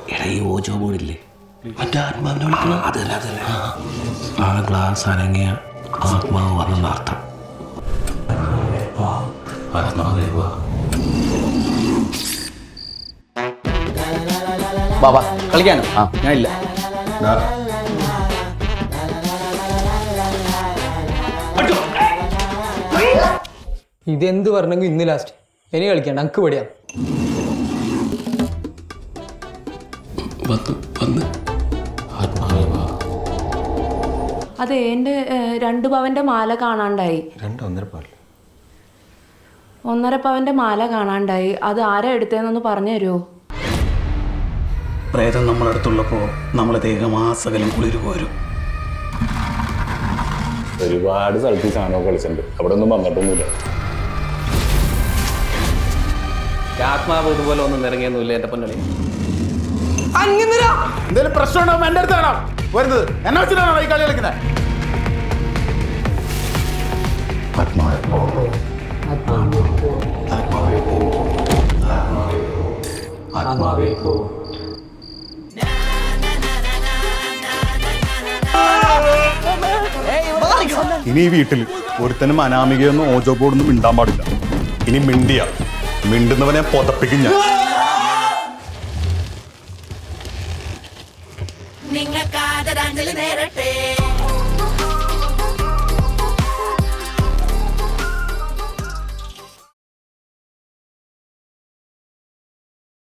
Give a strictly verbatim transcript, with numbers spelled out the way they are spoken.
എടാ ഈ ഓജോ ബോർഡില്ലേ മറ്റേ ആത്മാവിനെ വിളിക്കണം. അതല്ല അതല്ല ആ ഗ്ലാസ് അനങ്ങിയ ആത്മാവ് വന്നെന്ന് അർത്ഥം. ബാബാ കളിക്കാനോ? ആ ഞാനില്ല. ഇതെന്ത് പറഞ്ഞെങ്കിൽ ഇന്ന് ലാസ്റ്റ്. ഇനി കളിക്കണ്ട, അങ്ക് പടിയാ. അതെ, എൻ്റെ രണ്ട് പവന്റെ മാല കാണാണ്ടായി. ഒന്നര പവന്റെ മാല കാണാണ്ടായി. അത് ആരാ എടുത്തേന്നൊന്ന് പറഞ്ഞു തരുമോ? പ്രേതം നമ്മളടുത്തുള്ളപ്പോ നമ്മളെ ദേഹമാസകലം കുളിര് പോരും. ഒരുപാട് സ്ഥലത്ത് ഈ സാധനമൊക്കെ കളിച്ചിട്ടുണ്ട്. അവിടെ ഒന്നും വന്നിട്ടൊന്നുമില്ല. ആത്മാവ് ഇതുപോലെ ഒന്നും ഇറങ്ങിയൊന്നുമില്ല എന്റെ പൊന്നളി. എന്തെങ്കിലും പ്രശ്നം ഉണ്ടാവും എന്റെ അടുത്താണോ വരുന്നത്? എന്നെ വെച്ചിട്ടാണോ ഈ കളി കളിക്കുന്നത്? ഇനി ഈ വീട്ടിൽ ഒരുത്തനും അനാമികയൊന്നും ഓജോ ബോർഡൊന്നും മിണ്ടാൻ പാടില്ല. ഇനി മിണ്ടിയ മിണ്ടുന്നവനെ പൊതപ്പിക്കും ഞാൻ. നിങ്ങൾക്ക് ആദരാഞ്ജലി നേരട്ടെ.